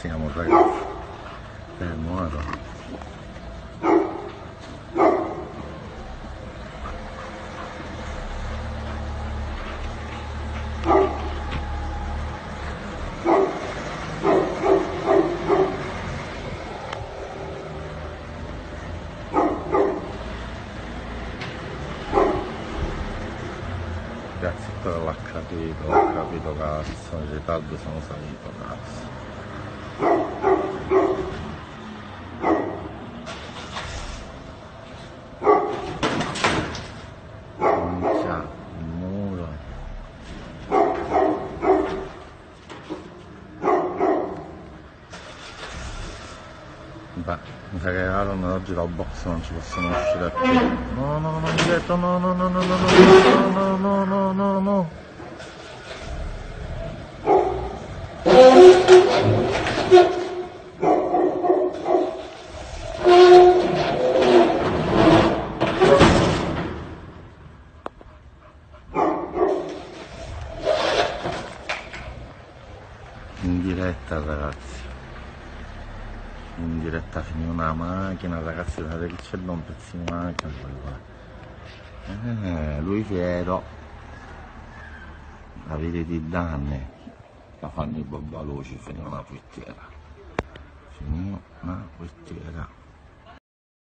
siamo, ragazzi. Muoio. Ragazzi, quello l'ha capito cazzo, in ritardo sono salito cazzo. Minchia, il muro. Beh, mi sa che oggi dal box non ci possono uscire più. No, no, non dietro, no, no, no, no, no, no, no, no, no, no. In diretta, ragazzi. In diretta finì una macchina, ragazzi, vedete che c'è un pezzo di macchina lui fiero avere dei danni la fanno i veloci, finì una frittiera